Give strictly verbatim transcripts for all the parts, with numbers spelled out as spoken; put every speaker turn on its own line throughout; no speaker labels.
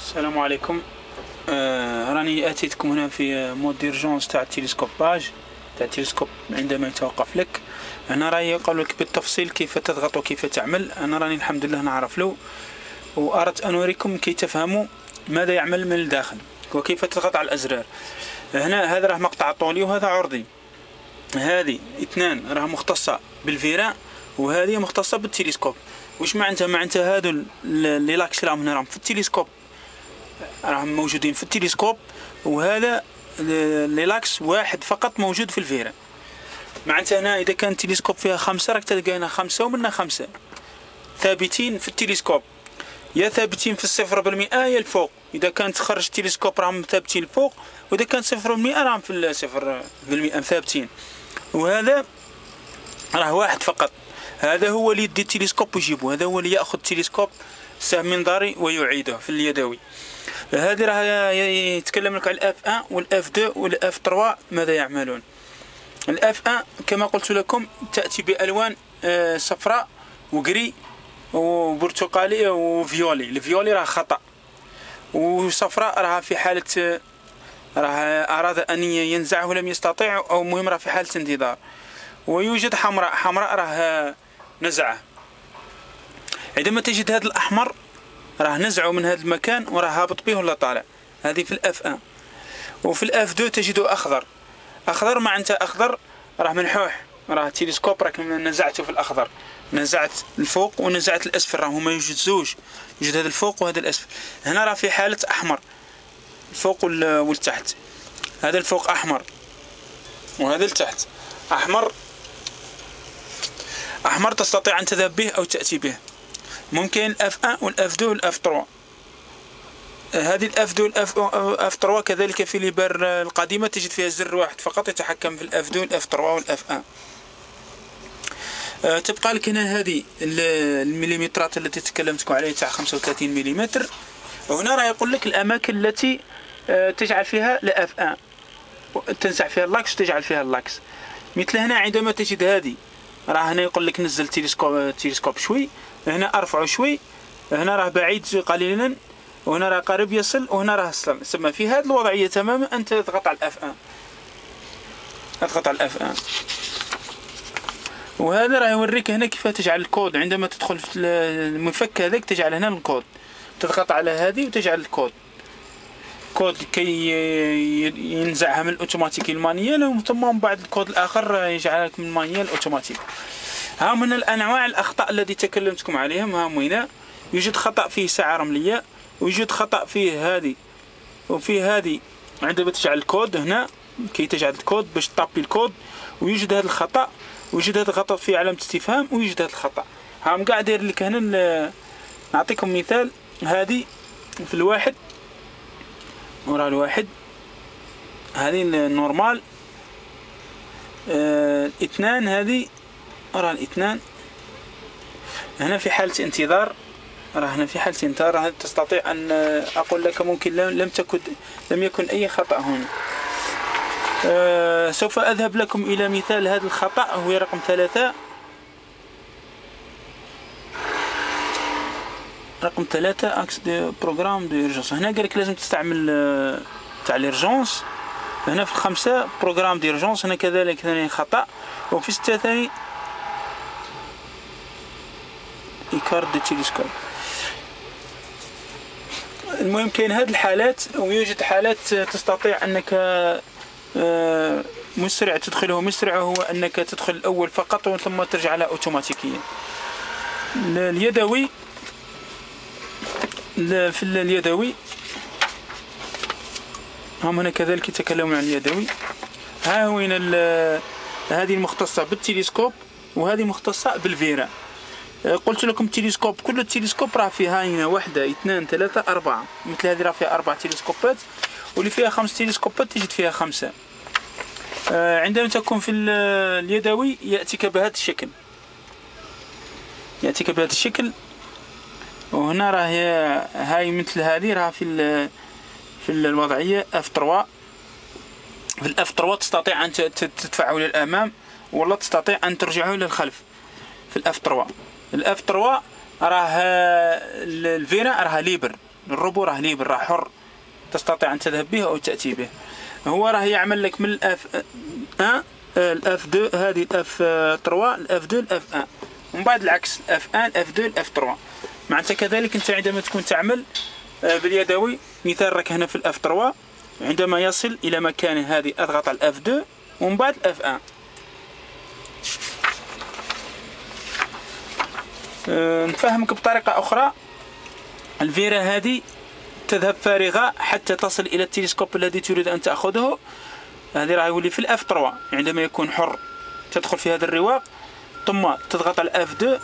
السلام عليكم. آه راني اتيتكم هنا في مود ديرجونس تاع التلسكوباج تاع التلسكوب عندما يتوقف لك. هنا راهي يقول لك بالتفصيل كيف تضغط وكيف تعمل. انا راني الحمد لله نعرف له، واردت ان اوريكم كي تفهموا ماذا يعمل من الداخل وكيف تضغط على الازرار. هنا هذا راه مقطع طولي وهذا عرضي. هذه اثنان راه مختصه بالفيران وهذه مختصه بالتلسكوب. واش معناتها؟ معناتها هادو اللي لاكس راهم هنا راهم في التلسكوب، راهم موجودين في التلسكوب، وهذا اللي لاكس واحد فقط موجود في الفيران. معناتها هنا اذا كان التلسكوب فيها خمسة راك تلقى هنا خمسة ومنها خمسة ثابتين في التلسكوب، يا ثابتين في الصفر بالمئة يا الفوق. اذا كانت خرج التلسكوب راهم ثابتين الفوق، واذا كان صفر بالمئة راهم في الصفر بالمئة ثابتين. وهذا راه واحد فقط، هذا هو اللي يدي التلسكوب ويجيبه، هذا هو اللي ياخذ التلسكوب سهم منظاري ويعيده في اليدوي. هذه راه يتكلم لك على الاف واحد والاف اثنين والاف ثلاثة ماذا يعملون. الاف واحد كما قلت لكم تاتي بالوان صفراء وغري وبرتقالي وفيولي. الفيولي راه خطا، وصفراء راه في حاله راه اراد ان ينزعه ولم يستطيع، او مهم راه في حاله انتظار. ويوجد حمراء، حمراء راه نزعه. عندما تجد هذا الاحمر راه نزعه من هذا المكان وراه هابط به ولا طالع. هذه في الاف واحد. وفي الاف اثنين تجد اخضر. اخضر معناتها اخضر راه منحوح، راه التلسكوب راك نزعته في الاخضر، نزعت الفوق ونزعت الاسفل، راه هما يوجد زوج، يوجد هذا الفوق وهذا الاسفل. هنا راه في حاله احمر الفوق والتحت، هذا الفوق احمر وهذا التحت احمر. احمر تستطيع ان تذهب به او تاتي به. ممكن الاف واحد والاف اثنين والاف ثلاثة. هذه الاف اثنين والاف ثلاثة كذلك في ليبر القديمه تجد فيها زر واحد فقط يتحكم في الاف اثنين والاف ثلاثة والاف واحد. أه تبقى لك هنا هذه المليمترات التي تكلمتكم عليها تاع خمسة وثلاثين ملم. وهنا راه يقول لك الاماكن التي أه تجعل فيها الاف واحد، تنزع فيها اللاكس وتجعل فيها اللاكس. مثل هنا عندما تجد هذه راه هنا يقول لك نزل التلسكوب التلسكوب شوي، هنا ارفعه شوي، هنا راه بعيد قليلا، وهنا راه قريب يصل، وهنا راه وصل. ثم في هذه الوضعيه تماما انت تضغط على الاف واحد، اضغط على الاف واحد. وهذا راه يوريك هنا كيف تجعل الكود. عندما تدخل في المفك هذاك تجعل هنا الكود، تضغط على هذه وتجعل الكود كود كي ينزعها من الاوتوماتيكي المانيال، ثم من بعد الكود الاخر يجعلك من المانيال اوتوماتيك. ها من الانواع الاخطاء التي تكلمتكم عليهم. ها هنا يوجد خطا فيه ساعه رمليه، ويوجد خطا فيه هذه وفيه هذه عندما تجعل الكود هنا كي تجعل الكود باش تطابي الكود، ويوجد هذا الخطا، ويوجد هذا الخطا فيه علامه استفهام، ويوجد هذا الخطا. ها قاعد داير لك هنا. نعطيكم مثال. هذه في الواحد ورا الواحد، هذه النورمال. اه اثنان هذه راه الاثنان. هنا في حالة انتظار، راه هنا في حالة انتظار تستطيع ان اقول لك ممكن لم تكن لم يكن اي خطأ هنا. أه سوف اذهب لكم الى مثال هذا الخطأ، هو رقم ثلاثة. رقم ثلاثة اكس دي بروغرام دي اورجونس. هنا قال لك لازم تستعمل أه تاع ليرجونس. هنا في خمسة بروغرام دي اورجونس، هنا كذلك ثاني خطأ. وفي ستة ثاني إيكارت دي تيلسكوب. المهم كاين هذه الحالات، ويوجد حالات تستطيع انك مسرع تدخله. مسرع هو انك تدخل الاول فقط ثم ترجع لها اوتوماتيكيا. اليدوي في اليدوي هم هنا كذلك يتكلمون عن اليدوي. ها هو هنا هذه المختصة بالتلسكوب وهذه مختصة بالفيران. قلت لكم التلسكوب كل التلسكوب راه فيها هنا واحدة اثنان ثلاثة أربعة. مثل هذه راه فيها أربع تلسكوبات، واللي فيها خمس تلسكوبات تجد فيها خمسة. آه عندما تكون في اليدوي يأتيك بهذا الشكل، يأتيك بهذا الشكل. وهنا راه هاي مثل هذه راه في في الوضعية اف ثلاثة. في الاف ثلاثة تستطيع أن تدفعه للأمام ولا تستطيع أن ترجعه للخلف. في الاف ثلاثة الاف ثلاثة راه الفيران راه ليبر، الروبو راه ليبر، راه حر، تستطيع أن تذهب به أو تأتي به. هو راه يعمل لك من الاف واحد الاف اثنين، هذه الاف ثلاثة، الاف اثنين، الاف واحد، ومن بعد العكس الاف واحد، الاف اثنين، الاف ثلاثة. معناتها كذلك أنت عندما تكون تعمل باليدوي، مثال راك هنا في الاف ثلاثة، عندما يصل إلى مكان هذه أضغط على الاف اثنين ومن بعد الاف واحد. أه نفهمك بطريقة أخرى. الفيرة هذه تذهب فارغة حتى تصل إلى التلسكوب الذي تريد أن تأخذه. هذه راه يولي في الاف ثلاثة، عندما يكون حر تدخل في هذا الرواق، ثم تضغط على الاف اثنين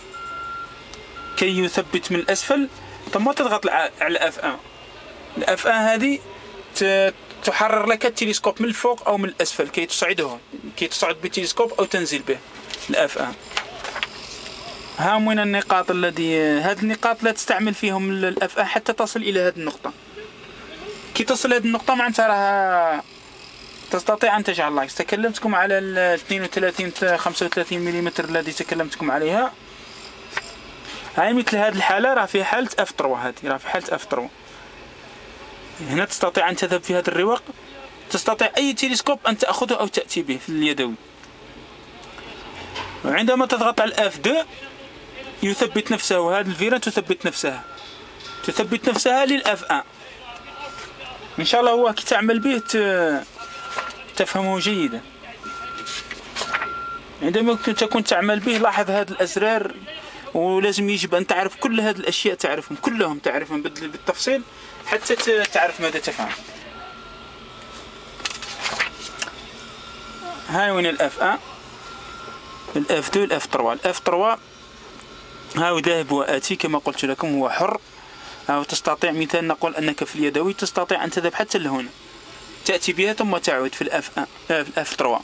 كي يثبت من الأسفل، ثم تضغط على الاف واحد. الاف واحد هذه تحرر لك التلسكوب من الفوق أو من الأسفل كي تصعده، كي تصعد بالتلسكوب أو تنزل به الاف واحد. ها من النقاط الذي هذه النقاط لا تستعمل فيهم الاف واحد حتى تصل إلى هذه النقطة. كي تصل هذه النقطة معناتها راه تستطيع أن تجعل لايكس. تكلمتكم على ال اثنين وثلاثين خمسة وثلاثين ملم الذي تكلمتكم عليها. هاي مثل هذه الحالة راه في حالة اف ثلاثة، هذه راه في حالة اف ثلاثة. هنا تستطيع أن تذهب في هذا الرواق، تستطيع أي تلسكوب أن تأخذه أو تأتي به في اليدوي. وعندما تضغط على الاف اثنين يثبت نفسه، وهذه الفيرة تثبت نفسها تثبت نفسها للاف واحد. إن شاء الله هو كي تعمل به تفهمه جيدا. عندما تكون تعمل به لاحظ هذه الأزرار، ولازم يجب أن تعرف كل هذه الأشياء، تعرفهم كلهم، تعرفهم بالتفصيل حتى تعرف ماذا تفعل. هاي وين الاف واحد، الاف اثنين، الاف ثلاثة. الاف ثلاثة هاو ذاهب وآتي كما قلت لكم، هو حر. أو تستطيع، مثال نقول أنك في اليدوي تستطيع أن تذهب حتى لهنا، تأتي بها ثم تعود في الاف واحد في الاف ثلاثة.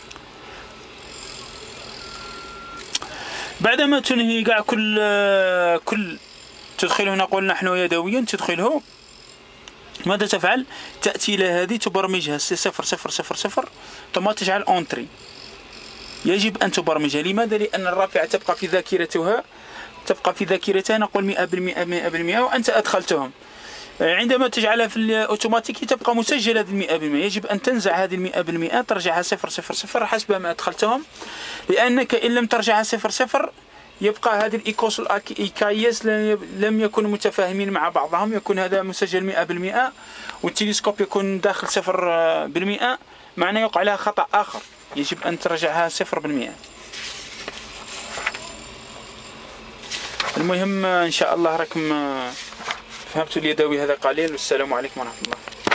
بعدما تنهي كاع كل كل تدخله، نقول نحن يدويا تدخله، ماذا تفعل؟ تأتي إلى هذه تبرمجها صفر صفر صفر صفر ثم تجعل أونتري. يجب أن تبرمجها. لماذا؟ لأن الرافعة تبقى في ذاكرتها تبقى في ذاكرتها نقول مئة بالمئة مئة بالمئة وأنت أدخلتهم. عندما تجعلها في الأوتوماتيكي تبقى مسجلة المئة بالمئة. يجب أن تنزع هذه المئة بالمئة، ترجعها صفر صفر صفر حسب ما أدخلتهم، لأنك إن لم ترجعها صفر صفر يبقى هذه الإيكوس والإيكايس لم يكونوا متفاهمين مع بعضهم. يكون هذا مسجل مئة بالمئة والتلسكوب يكون داخل صفر بالمئة، معناه يقع لها خطأ آخر. يجب أن ترجعها صفر بالمئة. المهم إن شاء الله راكم فهمتوا اليدوي هذا قليل. والسلام عليكم ورحمة الله.